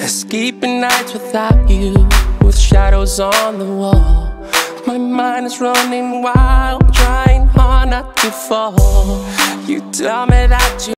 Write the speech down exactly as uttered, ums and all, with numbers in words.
Escaping nights without you, with shadows on the wall. My mind is running wild, trying hard not to fall. You tell me that you